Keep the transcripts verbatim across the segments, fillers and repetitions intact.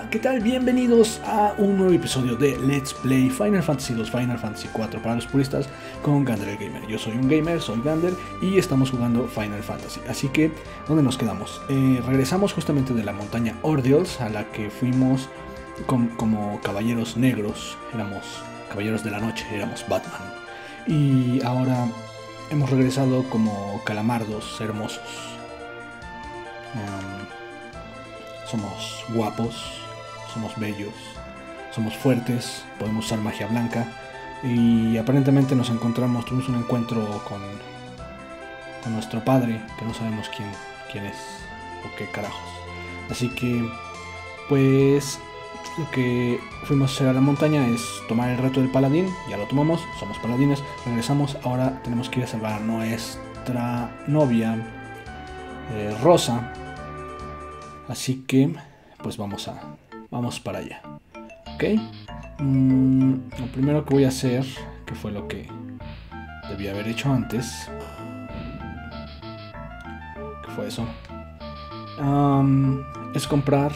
Hola, ¿qué tal? Bienvenidos a un nuevo episodio de Let's Play Final Fantasy dos, Final Fantasy cuatro para los puristas con Gander el Gamer. Yo soy un gamer, soy Gander y estamos jugando Final Fantasy. Así que, ¿dónde nos quedamos? Eh, regresamos justamente de la montaña Ordeals, a la que fuimos com como caballeros negros. Éramos caballeros de la noche, éramos Batman. Y ahora hemos regresado como calamardos hermosos. Um, Somos guapos, somos bellos, somos fuertes, podemos usar magia blanca y aparentemente nos encontramos, tuvimos un encuentro con, con nuestro padre, que no sabemos quién, quién es o qué carajos. Así que, pues, lo que fuimos a hacer a la montaña es tomar el reto del paladín, ya lo tomamos, somos paladines, regresamos, ahora tenemos que ir a salvar a nuestra novia, eh, Rosa. Así que, pues vamos a, vamos para allá, ¿ok? Mm, lo primero que voy a hacer, que fue lo que debí haber hecho antes, ¿qué fue eso? Um, es comprar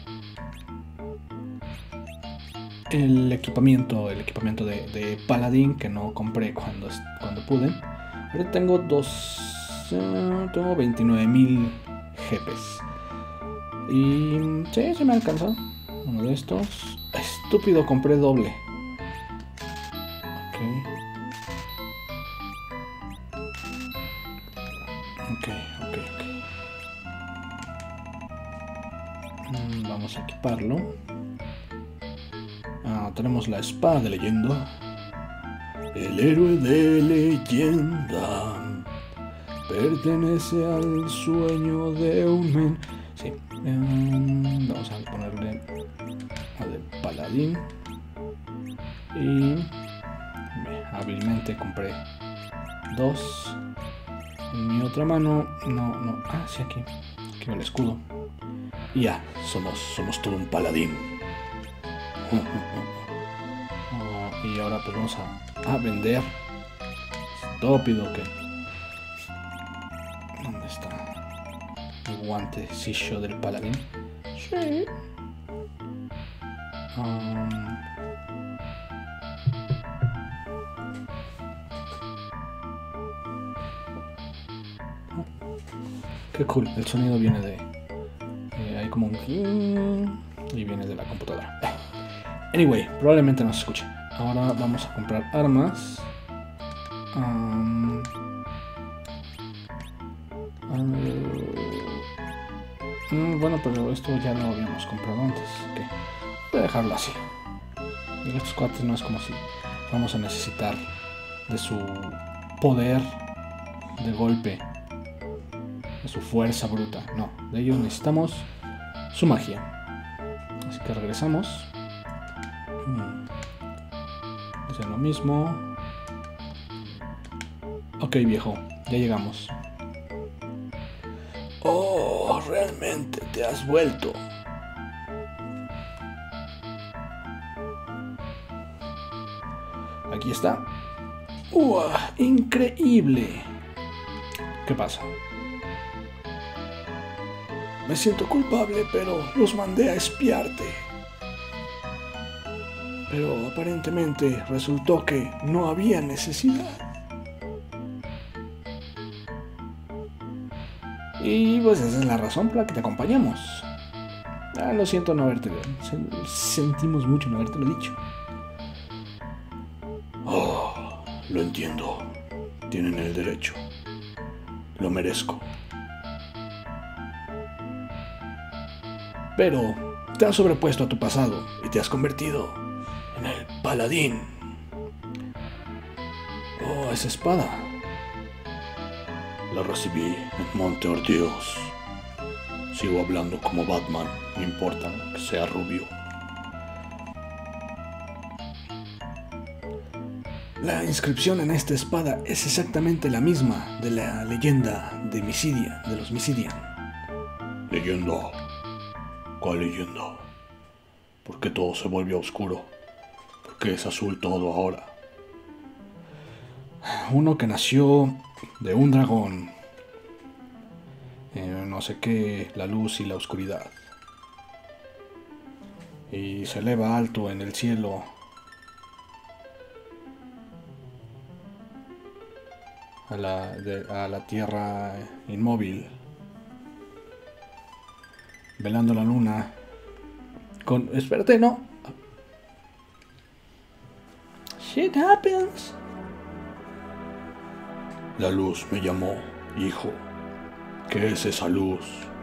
el equipamiento, el equipamiento de, de paladín que no compré cuando, cuando pude. Ahora tengo dos, uh, tengo veintinueve mil G Ps. Y sí, se me alcanza uno de estos. Estúpido, compré doble. Ok. Ok, ok, ok. Mm, vamos a equiparlo. Ah, tenemos la espada de leyenda. El héroe de leyenda pertenece al sueño de un men. Sí. Um, vamos a ponerle a de paladín y hábilmente compré dos. En mi otra mano no, no, ah, sí, aquí aquí va el escudo y ya, somos, somos todo un paladín. Oh, y ahora pues vamos a, a vender. Estúpido que ¿dónde está el guantecillo del paladín? Sí. Um, qué cool, el sonido viene de... Eh, hay como un... y viene de la computadora. Anyway, probablemente no se escuche. Ahora vamos a comprar armas. Um, um, bueno, pero esto ya lo habíamos comprado antes. Okay. Voy a dejarlo así. Y estos cuates no es como si vamos a necesitar de su poder de golpe, de su fuerza bruta. No, de ellos necesitamos su magia. Así que regresamos. Hmm. Es lo mismo. Ok, viejo, ya llegamos. Oh, realmente te has vuelto. Aquí está. ¡Uah! ¡Increíble! ¿Qué pasa? Me siento culpable, pero los mandé a espiarte. Pero aparentemente resultó que no había necesidad. Y pues esa es la razón por la que te acompañamos. Ah, lo siento no haberte... Sentimos mucho no haberte lo dicho. Oh, lo entiendo. Tienen el derecho. Lo merezco. Pero te has sobrepuesto a tu pasado y te has convertido en el paladín. Oh, esa espada. La recibí en Monte Ordeals. Sigo hablando como Batman, no importa que sea rubio. La inscripción en esta espada es exactamente la misma de la leyenda de Mysidian, de los Mysidian. ¿Leyenda? ¿Cuál leyenda? ¿Por qué todo se vuelve oscuro? ¿Por qué es azul todo ahora? Uno que nació de un dragón. Eh, no sé qué, la luz y la oscuridad. y se eleva alto en el cielo a la, de, a la tierra inmóvil, velando la luna con... Espérate, no. Shit happens. La luz me llamó, hijo. ¿Qué es esa luz?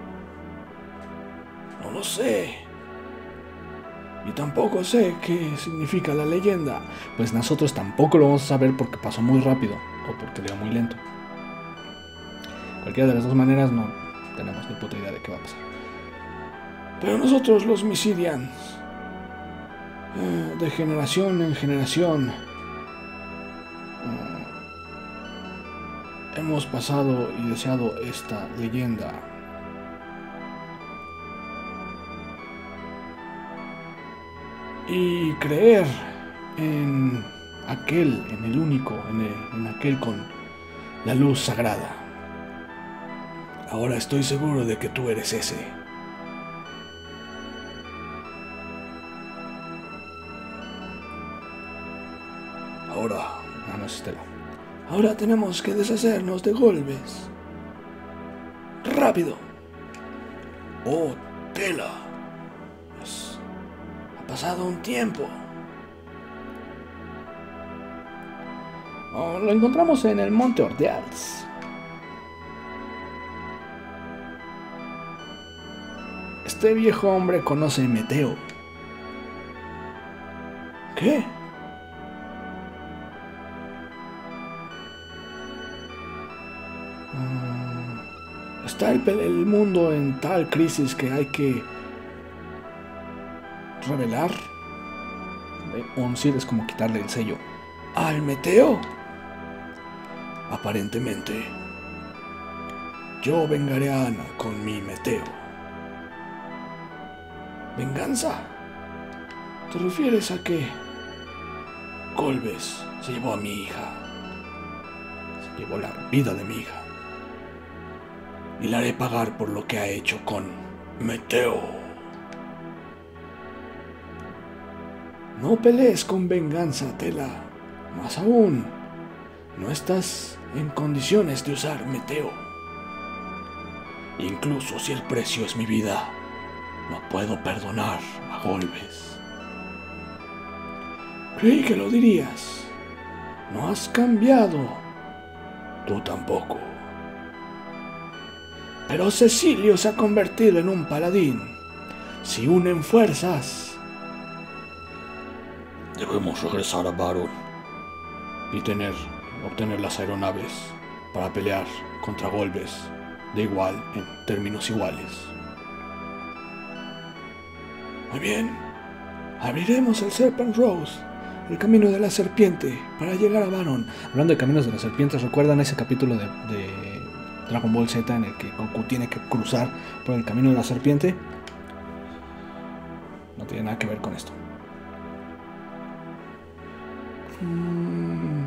No lo sé. Y tampoco sé qué significa la leyenda. Pues nosotros tampoco lo vamos a saber porque pasó muy rápido o porque leo muy lento. Cualquiera de las dos maneras no tenemos ni puta idea de qué va a pasar. Pero nosotros los Mysidians, eh, de generación en generación, eh, hemos pasado y deseado esta leyenda. Y creer en aquel, en el único, en, el, en aquel con la luz sagrada. Ahora estoy seguro de que tú eres ese. Ahora, ah, no es Estela. Ahora tenemos que deshacernos de Golbez. ¡Rápido! ¡Oh, Tela! Pues, ha pasado un tiempo. Oh, lo encontramos en el Monte Ordeals. Este viejo hombre conoce Meteo. ¿Qué? Está el, el mundo en tal crisis que hay que revelar. Uncir es como quitarle el sello al Meteo. Aparentemente, yo vengaré a Ana con mi Meteo. ¿Venganza? ¿Te refieres a que Golbez se llevó a mi hija? Se llevó la vida de mi hija. Y la haré pagar por lo que ha hecho con Meteo. No pelees con venganza, Tela. Más aún, no estás en condiciones de usar Meteo. Incluso si el precio es mi vida, no puedo perdonar a Golbez. Creí que lo dirías. No has cambiado. Tú tampoco. Pero Cecilio se ha convertido en un paladín. Si unen fuerzas, debemos regresar a Baron y tener, obtener las aeronaves para pelear contra Golbez de igual en términos iguales. Muy bien, abriremos el Serpent Rose, el camino de la serpiente, para llegar a Baron. Hablando de caminos de la serpiente, ¿recuerdan ese capítulo de, de Dragon Ball Z en el que Goku tiene que cruzar por el camino de la serpiente? No tiene nada que ver con esto. Mm.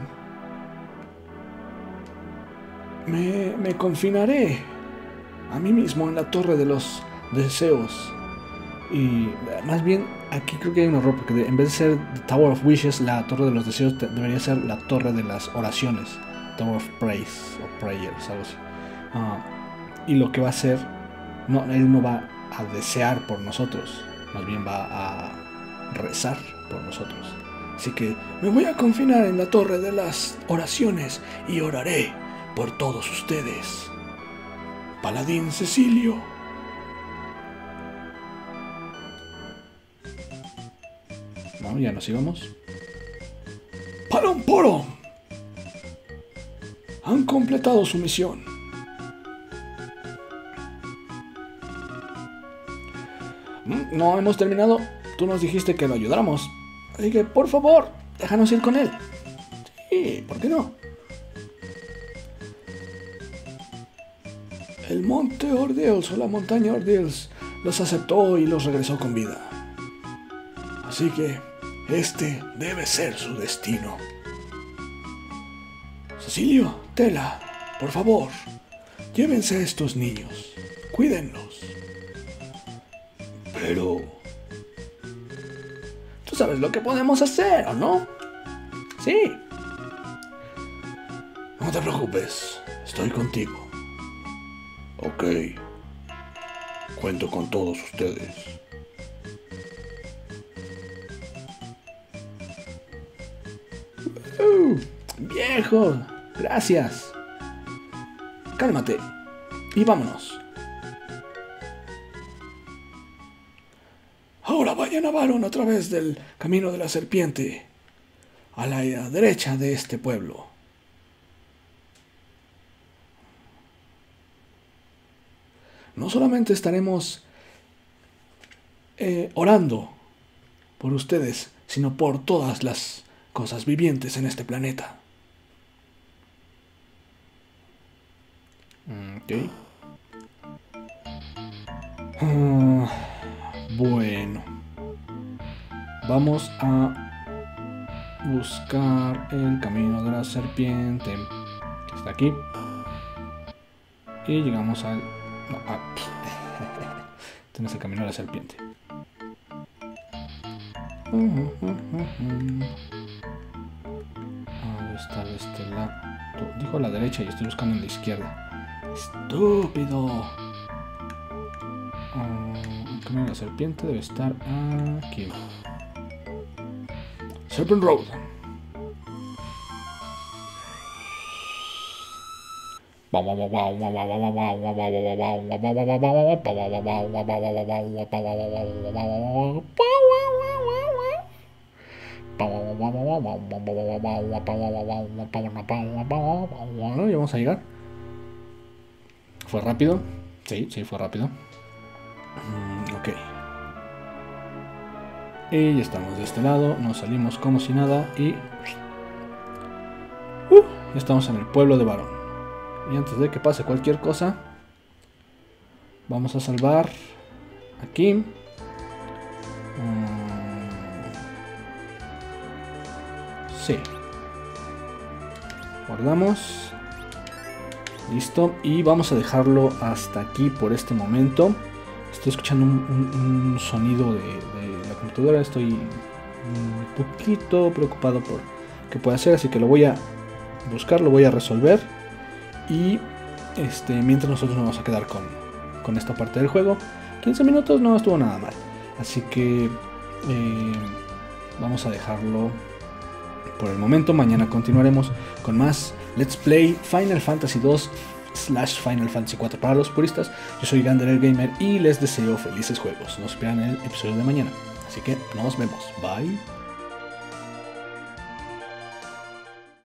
Me, me confinaré a mí mismo en la Torre de los Deseos. Y más bien, aquí creo que hay un error, porque en vez de ser The Tower of Wishes, la Torre de los Deseos debería ser la Torre de las Oraciones, Tower of Praise o Prayers, algo así. Uh, y lo que va a hacer, no, él no va a desear por nosotros, más bien va a rezar por nosotros. Así que me voy a confinar en la Torre de las Oraciones y oraré por todos ustedes. Paladín Cecilio. No, ya nos íbamos. ¡Parom Porom! Han completado su misión. No hemos terminado. Tú nos dijiste que lo ayudáramos. Así que, por favor, déjanos ir con él. Sí, ¿por qué no? El monte Ordeals o la montaña Ordeals los aceptó y los regresó con vida. Así que este debe ser su destino. Cecilio, Tela, por favor, llévense a estos niños. Cuídenlos. Pero sabes lo que podemos hacer, ¿o no? Sí. No te preocupes, estoy contigo. Ok. Cuento con todos ustedes. Uh, viejo, gracias. Cálmate y vámonos. Ahora vayan a Baron a través del camino de la serpiente, a la derecha de este pueblo. No solamente estaremos eh, orando por ustedes, sino por todas las cosas vivientes en este planeta. Ok. Uh, bueno. Vamos a buscar el camino de la serpiente, que está aquí. Y llegamos al... No, ah, este no es el camino de la serpiente. Uh, uh, uh, uh. ¿Dónde está de este lado? Dijo a la derecha y estoy buscando en la izquierda. ¡Estúpido! Uh, el camino de la serpiente debe estar aquí. Serpent Road. Ya vamos a llegar. ¿Fue rápido? Sí, sí, fue rápido. Mm, ok. Y ya estamos de este lado. Nos salimos como si nada. Y... Uh, ya estamos en el pueblo de Baron. Y antes de que pase cualquier cosa, vamos a salvar aquí. Mm. Sí. Guardamos. Listo. Y vamos a dejarlo hasta aquí por este momento. Estoy escuchando un, un, un sonido de, de la computadora. Estoy un poquito preocupado por qué puede hacer. Así que lo voy a buscar, lo voy a resolver. Y este, mientras nosotros nos vamos a quedar con, con esta parte del juego. quince minutos no estuvo nada mal. Así que eh, vamos a dejarlo por el momento. Mañana continuaremos con más Let's Play Final Fantasy dos slash Final Fantasy cuatro para los puristas. Yo soy Gander el Gamer y les deseo felices juegos. Nos esperan en el episodio de mañana. Así que nos vemos. Bye.